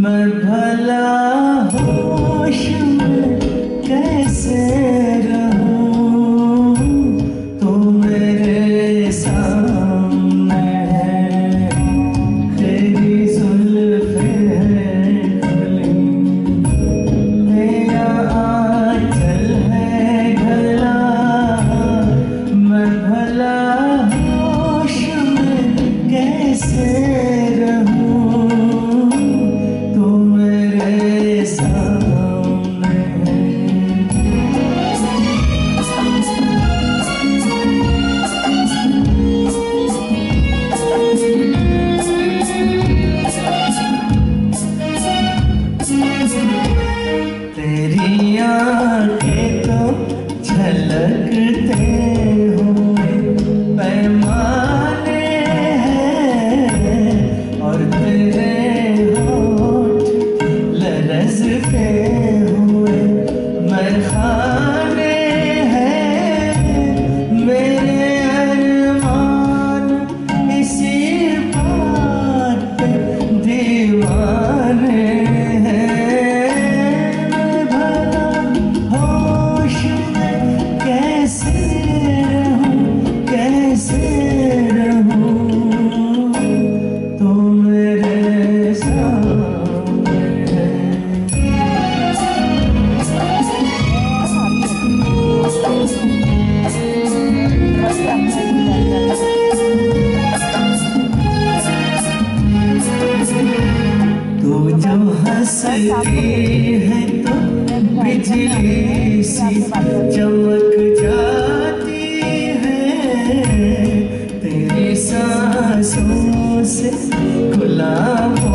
मैं भला होश में कैसे रहूं, तू मेरे सामने है, तेरी जुल्फें खुली, तेरा आंचल है गला, मैं भला होश में कैसे तेरी आंखें तो झलकते हुए पैमाने हैं, और तेरे होठ लरज़ते हुए मैखाने हैं। मेरे अरमान इसी बात पे दीवाने हैं। तू जो हंसती है तो बिजली सी चमक जाती है, तेरी सांसों से गुलाब